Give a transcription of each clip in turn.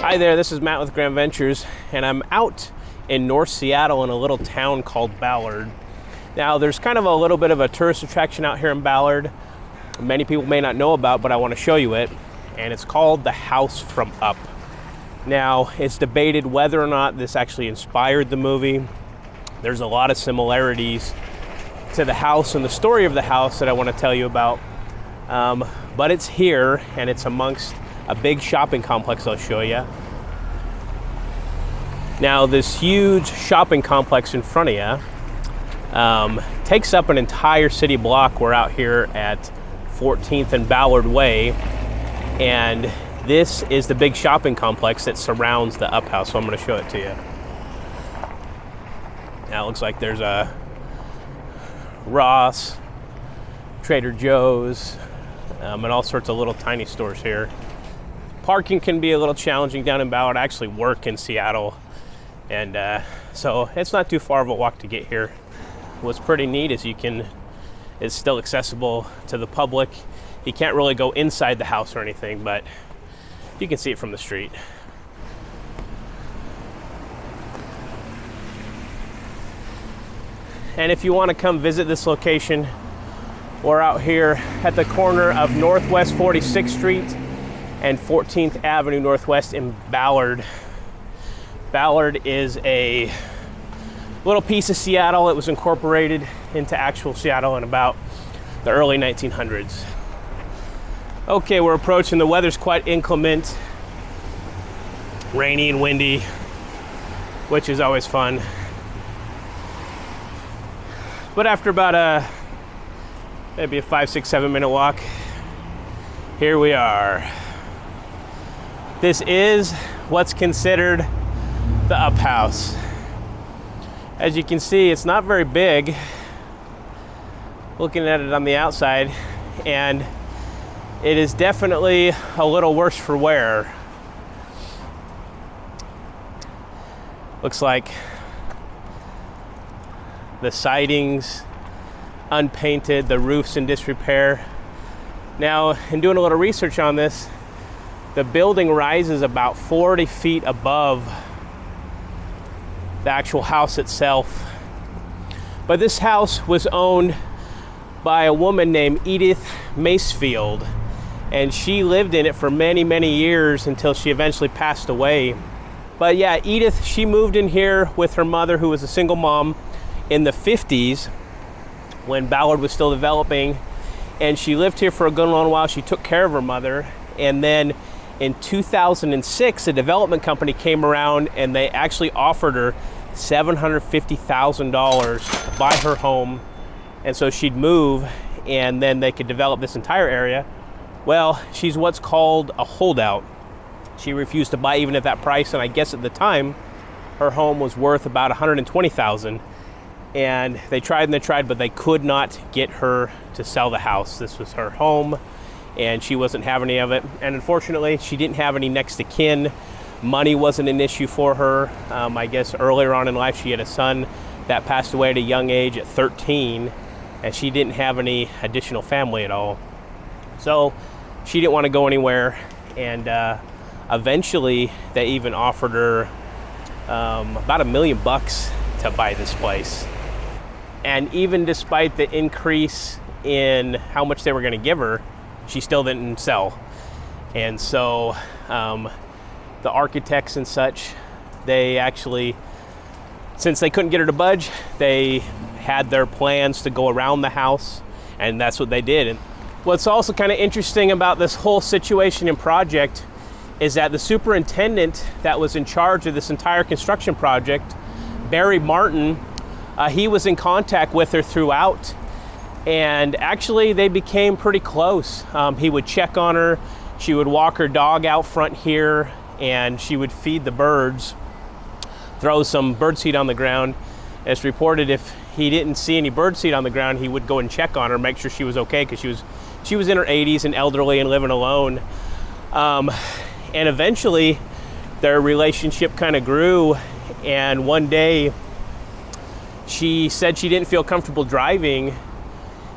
Hi there, this is Matt with Grand Ventures, and I'm out in North Seattle in a little town called Ballard. Now, there's kind of a little bit of a tourist attraction out here in Ballard. Many people may not know about, but I want to show you it, and it's called the House from Up. Now, it's debated whether or not this actually inspired the movie. There's a lot of similarities to the house and the story of the house that I want to tell you about. But it's here, and it's amongst a big shopping complex I'll show you. Now, this huge shopping complex in front of you takes up an entire city block. We're out here at 14th and Ballard Way, and this is the big shopping complex that surrounds the Up House, so I'm going to show it to you. Now, it looks like there's a Ross, Trader Joe's, and all sorts of little tiny stores here. Parking can be a little challenging down in Ballard. I actually work in Seattle, and so it's not too far of a walk to get here. What's pretty neat is it's still accessible to the public. You can't really go inside the house or anything, but you can see it from the street. And if you want to come visit this location, we're out here at the corner of Northwest 46th Street and 14th Avenue Northwest in Ballard. Ballard is a little piece of Seattle. It was incorporated into actual Seattle in about the early 1900s. Okay, we're approaching. The weather's quite inclement, rainy and windy, which is always fun. But after about maybe a 5, 6, 7 minute walk, here we are. This is what's considered the Up House. As you can see, it's not very big, looking at it on the outside, and it is definitely a little worse for wear. Looks like the siding's unpainted, the roof's in disrepair. Now, in doing a little research on this, the building rises about 40 feet above the actual house itself. But this house was owned by a woman named Edith Macefield, and she lived in it for many, many years until she eventually passed away. But yeah, Edith, she moved in here with her mother, who was a single mom, in the 50s when Ballard was still developing, and she lived here for a good long while. She took care of her mother, and then in 2006, a development company came around and they actually offered her $750,000 to buy her home, and so she'd move and then they could develop this entire area. Well, she's what's called a holdout. She refused to buy even at that price, and I guess at the time her home was worth about $120,000. And they tried and they tried, but they could not get her to sell the house. This was her home, and she wasn't having any of it. And unfortunately, she didn't have any next of kin. Money wasn't an issue for her. I guess earlier on in life, she had a son that passed away at a young age at 13, and she didn't have any additional family at all. So she didn't want to go anywhere, and eventually they even offered her about $1 million to buy this place. And even despite the increase in how much they were going to give her, she still didn't sell. And so the architects and such, they actually, since they couldn't get her to budge, they had their plans to go around the house, and that's what they did. And what's also kind of interesting about this whole situation and project is that the superintendent that was in charge of this entire construction project, Barry Martin, he was in contact with her throughout, and actually they became pretty close. He would check on her, she would walk her dog out front here, and she would feed the birds, throw some birdseed on the ground. It's reported if he didn't see any birdseed on the ground, he would go and check on her, make sure she was okay, because she was in her 80s and elderly and living alone. And eventually their relationship kind of grew, and one day she said she didn't feel comfortable driving,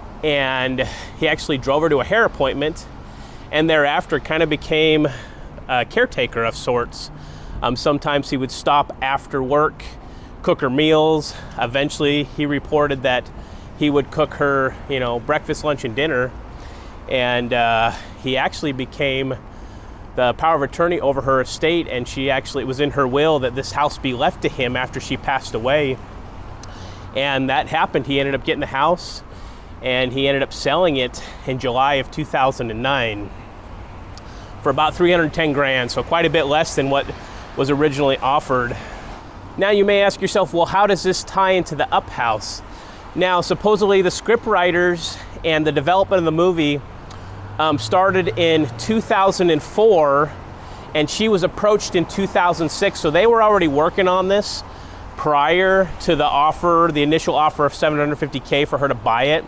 and he actually drove her to a hair appointment, and thereafter kind of became caretaker of sorts. Sometimes he would stop after work, cook her meals. Eventually, he reported that he would cook her, breakfast, lunch, and dinner. And he actually became the power of attorney over her estate, and it was in her will that this house be left to him after she passed away. And that happened. He ended up getting the house, and he ended up selling it in July of 2009 for about 310 grand, so quite a bit less than what was originally offered. Now you may ask yourself, well, how does this tie into the Up house? Now, supposedly the script writers and the development of the movie started in 2004, and she was approached in 2006, so they were already working on this prior to the initial offer of $750K for her to buy it.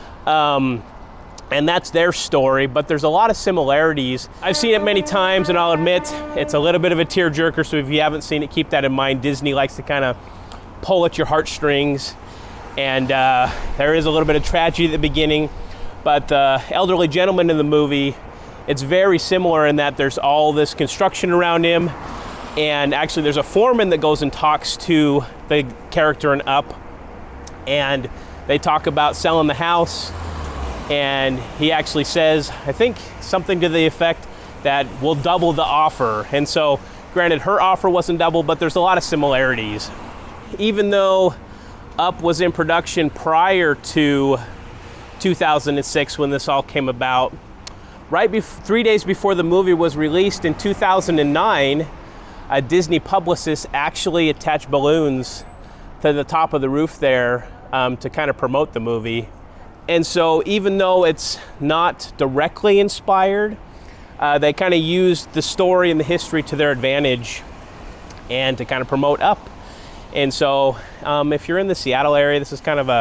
And that's their story, but there's a lot of similarities. I've seen it many times, and I'll admit it's a little bit of a tearjerker, so if you haven't seen it, keep that in mind. Disney likes to kind of pull at your heartstrings, and there is a little bit of tragedy at the beginning, but the elderly gentleman in the movie, it's very similar in that there's all this construction around him, and actually there's a foreman that goes and talks to the character in Up, and they talk about selling the house. And he actually says, I think something to the effect that we'll double the offer. And so, granted, her offer wasn't double, but there's a lot of similarities. Even though Up was in production prior to 2006 when this all came about, 3 days before the movie was released in 2009, a Disney publicist actually attached balloons to the top of the roof there to kind of promote the movie. And so even though it's not directly inspired, they kind of used the story and the history to their advantage and to kind of promote Up. And so if you're in the Seattle area, this is kind of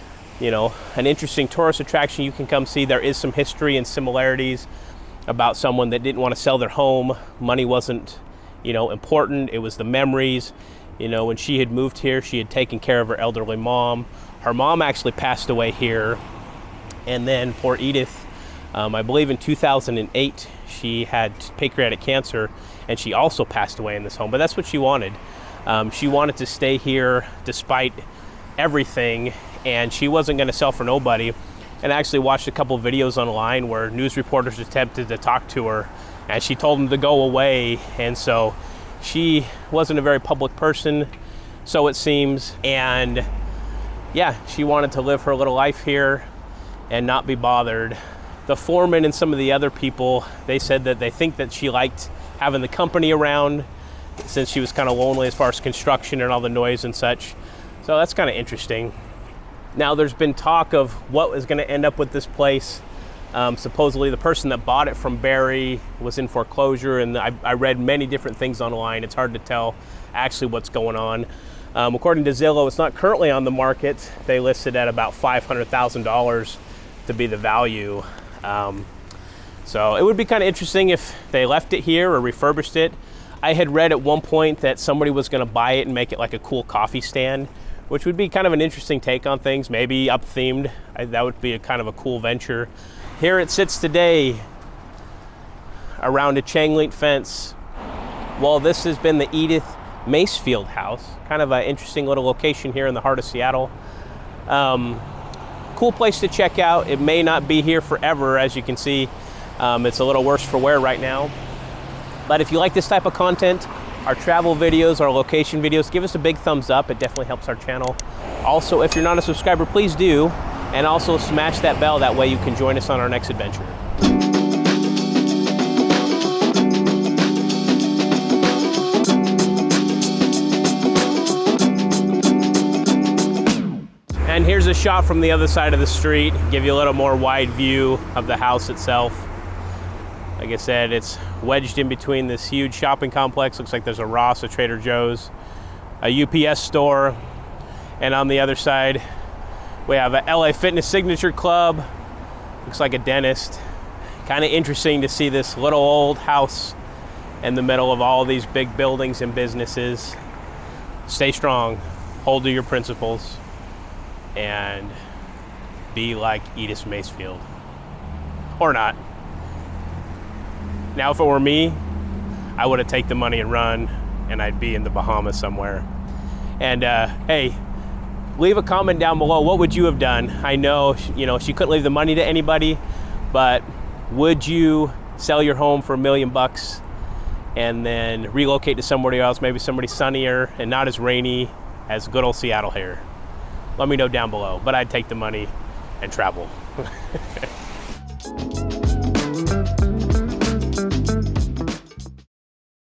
an interesting tourist attraction you can come see. There is some history and similarities about someone that didn't want to sell their home. Money wasn't, important. It was the memories. When she had moved here, she had taken care of her elderly mom. Her mom actually passed away here. And then poor Edith, I believe in 2008, she had pancreatic cancer, and she also passed away in this home. But that's what she wanted. She wanted to stay here despite everything, and she wasn't going to sell for nobody. And I actually watched a couple videos online where news reporters attempted to talk to her, and she told them to go away. And so she wasn't a very public person, so it seems. And yeah, she wanted to live her little life here and not be bothered. The foreman and some of the other people, they said that they think that she liked having the company around since she was kind of lonely as far as construction and all the noise and such. So that's kind of interesting. Now there's been talk of what is going to end up with this place. Supposedly the person that bought it from Barry was in foreclosure, and I read many different things online. It's hard to tell actually what's going on. According to Zillow, it's not currently on the market. They listed at about $500,000 to be the value. So it would be kind of interesting if they left it here or refurbished it. I had read at one point that somebody was going to buy it and make it like a cool coffee stand, which would be kind of an interesting take on things, maybe Up themed. That would be a kind of a cool venture. Here it sits today around a chain link fence. Well, this has been the Edith Macefield house. Kind of an interesting little location here in the heart of Seattle. Cool place to check out. It may not be here forever, as you can see. It's a little worse for wear right now. But if you like this type of content, our travel videos, our location videos, give us a big thumbs up. It definitely helps our channel. Also, if you're not a subscriber, please do. And also smash that bell. That way you can join us on our next adventure. And here's a shot from the other side of the street, give you a little more wide view of the house itself. Like I said, it's wedged in between this huge shopping complex. Looks like there's a Ross, a Trader Joe's, a UPS store, and on the other side, we have a LA Fitness Signature Club. Looks like a dentist. Kind of interesting to see this little old house in the middle of all these big buildings and businesses. Stay strong, hold to your principles, and be like Edith Macefield. Or not. Now, if it were me, I would have taken the money and run, and I'd be in the Bahamas somewhere. And hey, leave a comment down below. What would you have done? I know, you know, she couldn't leave the money to anybody, but would you sell your home for $1 million and then relocate to somewhere else, maybe somebody sunnier and not as rainy as good old Seattle here? Let me know down below, but I'd take the money and travel.